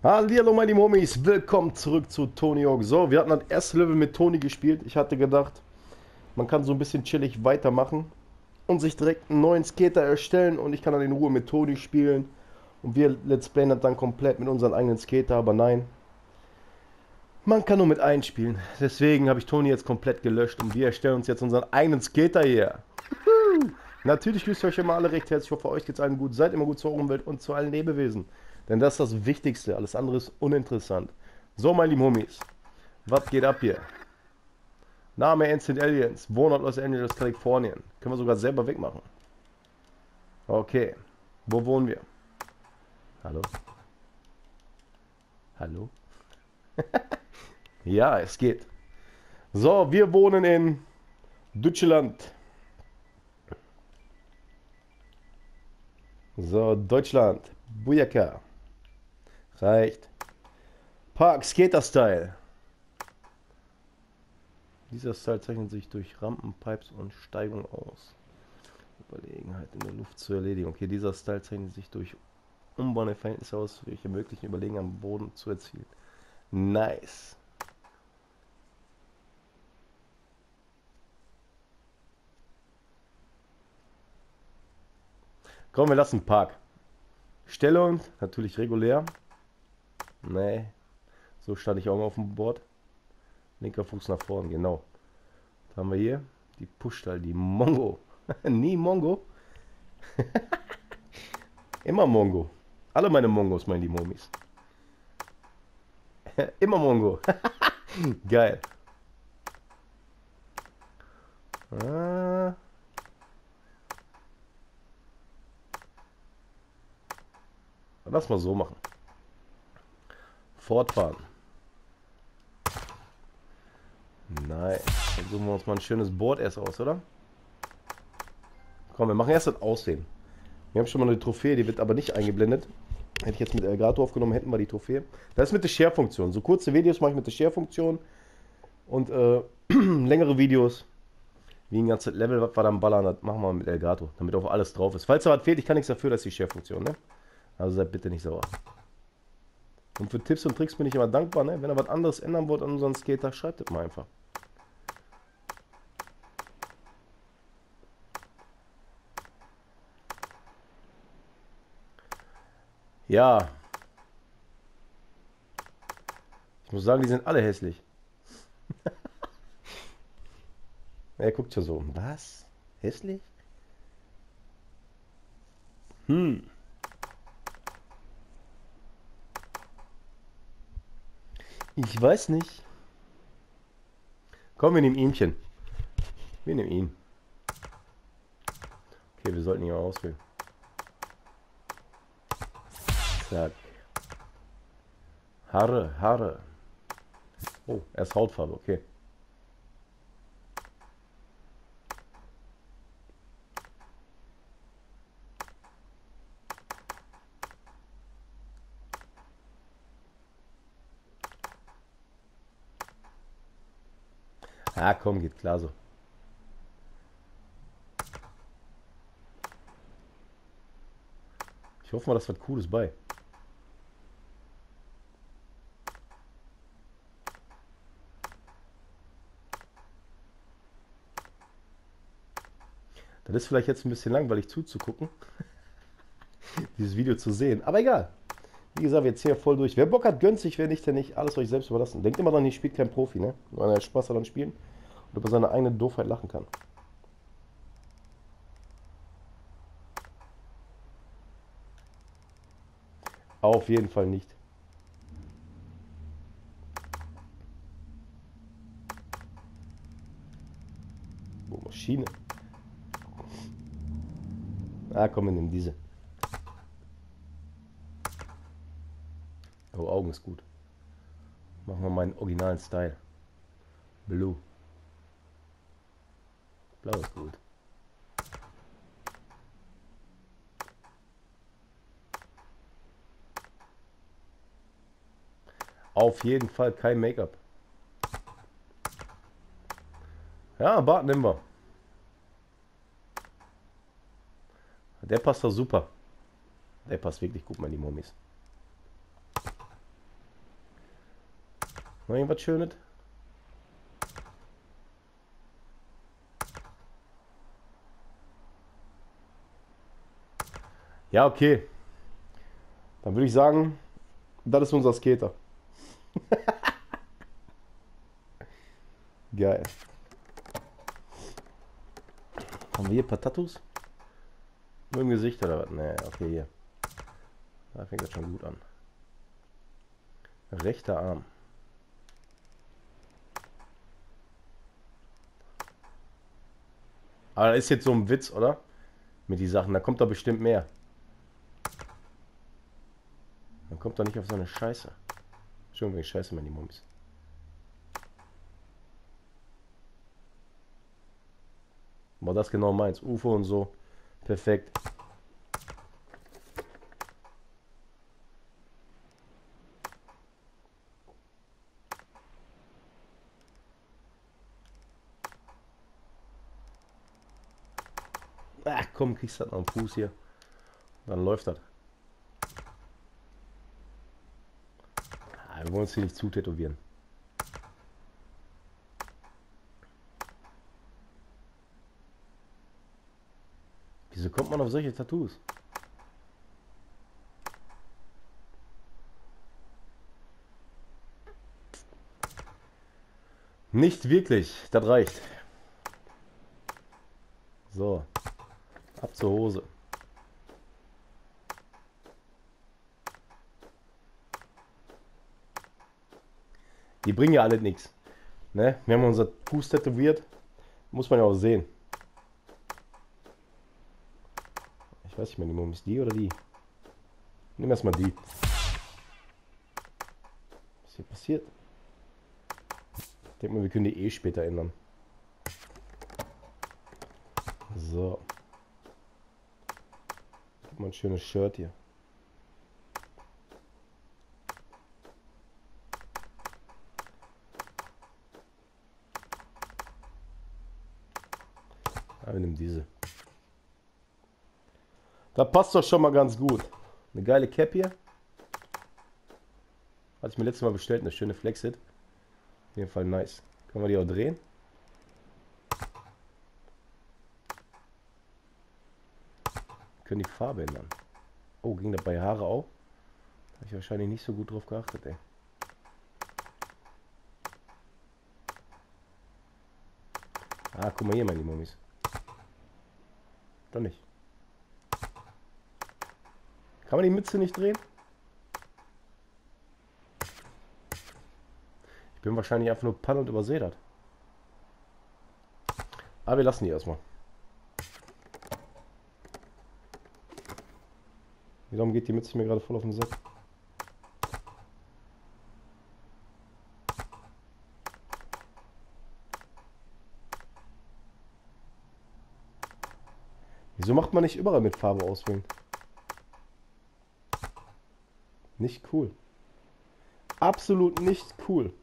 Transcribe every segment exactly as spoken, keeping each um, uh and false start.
Hallihallo meine Homies, willkommen zurück zu Tony Hawk. So, wir hatten das erste Level mit Tony gespielt. Ich hatte gedacht, man kann so ein bisschen chillig weitermachen und sich direkt einen neuen Skater erstellen und ich kann dann in Ruhe mit Tony spielen und wir Let's Playen das dann komplett mit unseren eigenen Skater, aber nein, man kann nur mit einem spielen. Deswegen habe ich Tony jetzt komplett gelöscht und wir erstellen uns jetzt unseren eigenen Skater hier. Natürlich grüßt euch immer alle recht herzlich. Ich hoffe, euch geht's allen gut. Seid immer gut zur Umwelt und zu allen Lebewesen. Denn das ist das Wichtigste. Alles andere ist uninteressant. So, meine lieben Homies. Was geht ab hier? Name Ancient Aliens. Wohnort Los Angeles, Kalifornien. Können wir sogar selber wegmachen. Okay. Wo wohnen wir? Hallo? Hallo? Ja, es geht. So, wir wohnen in Deutschland. So, Deutschland. Bujaka. Reicht. Park, Skater-Style. Dieser Style zeichnet sich durch Rampen, Pipes und Steigung aus. Überlegenheit in der Luft zu erledigen. Okay, dieser Style zeichnet sich durch umbauende Verhältnisse aus, welche möglichen Überlegen am Boden zu erzielen. Nice. Komm, wir lassen Park. Stellung, natürlich regulär. Nee, so stand ich auch mal auf dem Board. Linker Fuß nach vorn, genau. Was haben wir hier? Die Pushstyle, die Mongo. Nie Mongo. Immer Mongo. Alle meine Mongos, meine lieben Homies. Immer Mongo. Geil. Ah. Lass mal so machen. Fortfahren. Nice. Dann suchen wir uns mal ein schönes Board erst aus, oder? Komm, wir machen erst das Aussehen. Wir haben schon mal eine Trophäe, die wird aber nicht eingeblendet. Hätte ich jetzt mit Elgato aufgenommen, hätten wir die Trophäe. Das ist mit der Share-Funktion. So kurze Videos mache ich mit der Share-Funktion. Und äh, längere Videos, wie ein ganzes Level, was wir dann ballern, das machen wir mit Elgato, damit auch alles drauf ist. Falls da was fehlt, ich kann nichts dafür, dass die Share-Funktion, ne? Also seid bitte nicht sauer. Und für Tipps und Tricks bin ich immer dankbar, ne? Wenn ihr was anderes ändern wollt an unseren Skater, schreibt es mal einfach. Ja. Ich muss sagen, die sind alle hässlich. Er guckt schon so. Was? Hässlich? Hm. Ich weiß nicht. Komm, wir nehmen ihmchen. Wir nehmen ihn. Okay, wir sollten ihn mal auswählen. Zack. Haare, Haare. Oh, er ist Hautfarbe, okay. Ah, komm, geht klar so. Ich hoffe mal, das wird Cooles bei. Das ist vielleicht jetzt ein bisschen langweilig zuzugucken, dieses Video zu sehen. Aber egal. Wie gesagt, wir ziehen ja voll durch. Wer Bock hat, gönnt sich. Wer nicht, der nicht. Alles euch selbst überlassen. Denkt immer dran, ihr spielt kein Profi, ne? Weil er Spaß daran spielen und über seine eigene Doofheit lachen kann. Auf jeden Fall nicht. Oh, Maschine. Ah, komm, wir nehmen diese. Oh, Augen ist gut. Machen wir meinen originalen Style. Blue. Blau ist gut. Auf jeden Fall kein Make-up. Ja, Bart nehmen wir. Der passt doch super. Der passt wirklich gut, meine Homies. Noch irgendwas Schönes? Ja, okay. Dann würde ich sagen, das ist unser Skater. Geil. Haben wir hier ein paar Tattoos? Nur im Gesicht oder was? Nee, okay, hier. Da fängt das schon gut an. Rechter Arm. Aber das ist jetzt so ein Witz, oder? Mit die Sachen. Da kommt doch bestimmt mehr. Dann kommt doch nicht auf so eine Scheiße. Schon wegen Scheiße, meine Mummis. War das genau meins. U F O und so. Perfekt. Ach komm, kriegst du das noch am Fuß hier. Dann läuft das. Ah, wir wollen uns hier nicht zutätowieren. Wieso kommt man auf solche Tattoos? Nicht wirklich, das reicht. So, ab zur Hose. Die bringen ja alle nichts. Ne? Wir haben unser Fuß tätowiert. Muss man ja auch sehen. Ich weiß nicht mehr, die Mummis, die oder die? Nimm erstmal die. Was ist hier passiert? Ich denke mal, wir können die eh später ändern. So. Gib mal ein schönes Shirt hier. Ah, wir nehmen diese. Da passt doch schon mal ganz gut. Eine geile Cap hier. Hatte ich mir letztes Mal bestellt, eine schöne Flexit. Auf jeden Fall nice. Können wir die auch drehen? Wir können die Farbe ändern. Oh, ging das bei Haare auch? Da habe ich wahrscheinlich nicht so gut drauf geachtet, ey. Ah, guck mal hier, meine Mummis. Doch nicht. Kann man die Mütze nicht drehen? Ich bin wahrscheinlich einfach nur Panne und übersehe das. Aber wir lassen die erstmal. Warum geht die Mütze mir gerade voll auf den Sack? Wieso macht man nicht überall mit Farbe auswählen? Nicht cool. Absolut nicht cool.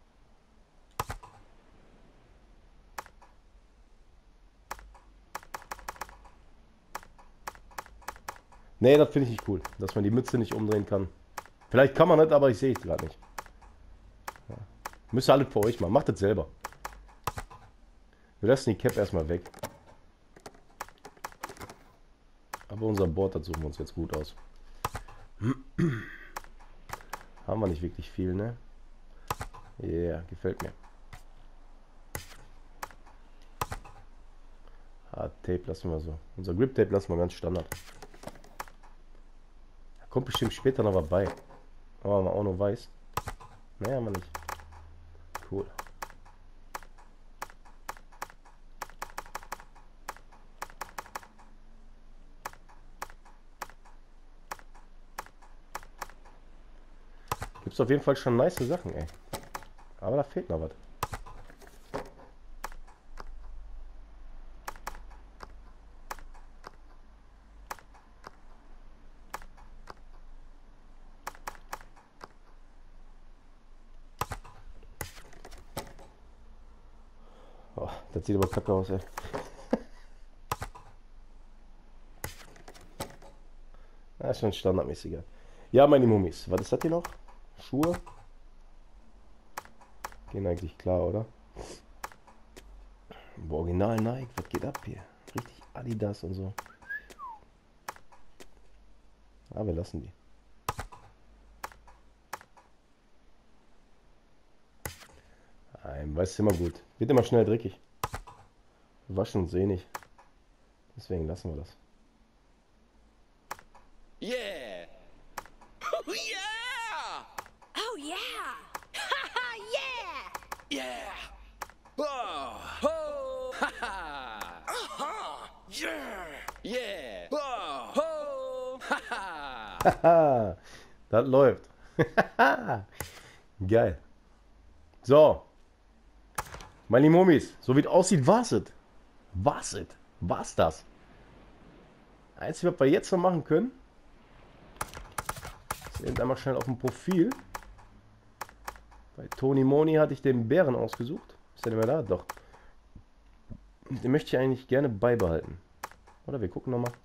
Nee, das finde ich nicht cool, dass man die Mütze nicht umdrehen kann. Vielleicht kann man das, aber ich sehe es gerade nicht. Ja. Müsst ihr alle für euch machen. Macht das selber. Wir lassen die Cap erstmal weg. Aber unser Board, das suchen wir uns jetzt gut aus. Haben wir nicht wirklich viel, ne? Ja, yeah, gefällt mir. Hard Tape lassen wir so. Unser Grip Tape lassen wir ganz Standard. Da kommt bestimmt später noch was bei. Aber mal auch noch weiß. Naja, mal nicht. Cool. Gibt's auf jeden Fall schon nice Sachen, ey. Aber da fehlt noch was. Oh, das sieht aber kacke aus, ey. Das ist schon standardmäßiger. Ja, meine Mummis. Was ist das hier noch? Schuhe. Gehen eigentlich klar, oder? Boah, Original Nike, was geht ab hier? Richtig Adidas und so. Ah, wir lassen die. Nein, weiß immer gut. Wird immer schnell dreckig. Waschen und seh nicht. Deswegen lassen wir das. Yeah! Oh yeah! Oh yeah! yeah! Yeah! Oh! Ho! Haha! Aha! Yeah! Yeah! Oh! Ho! Haha! Haha, das läuft. Geil. So. Meine lieben Homies, so wie es aussieht, war's es. War's es. War's das. Einzige, was wir jetzt noch machen können, ist eben einmal schnell auf dem Profil. Bei Tony Moni hatte ich den Bären ausgesucht. Ist der denn mehr da? Doch. Den möchte ich eigentlich gerne beibehalten. Oder wir gucken nochmal.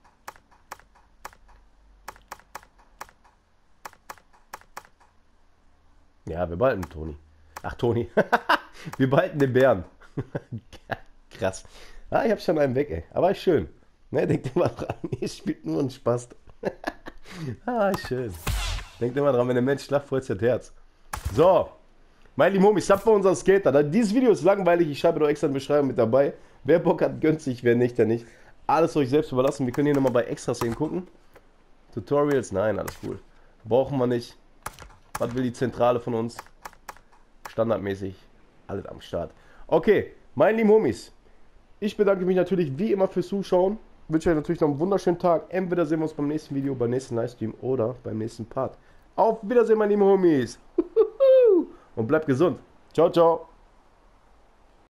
Ja, wir behalten Toni. Ach, Toni. Wir behalten den Bären. Krass. Ah, ich habe schon einen weg, ey. Aber ist schön. Ne, denkt immer dran, ihr spielt nur einen Spaß. Ah, schön. Denkt immer dran, wenn der Mensch lacht, freut sich das Herz. So. Meine lieben Homies, habt bei unseren Skater. Dieses Video ist langweilig, ich schreibe doch extra in die Beschreibung mit dabei. Wer Bock hat, gönnt sich, wer nicht, der nicht. Alles euch selbst überlassen. Wir können hier nochmal bei Extras eben gucken. Tutorials, nein, alles cool. Brauchen wir nicht. Was will die Zentrale von uns? Standardmäßig. Alles am Start. Okay, meine lieben Homies. Ich bedanke mich natürlich wie immer fürs Zuschauen. Wünsche euch natürlich noch einen wunderschönen Tag. Entweder sehen wir uns beim nächsten Video, beim nächsten Livestream oder beim nächsten Part. Auf Wiedersehen, meine lieben Homies. Und bleibt gesund. Ciao, ciao.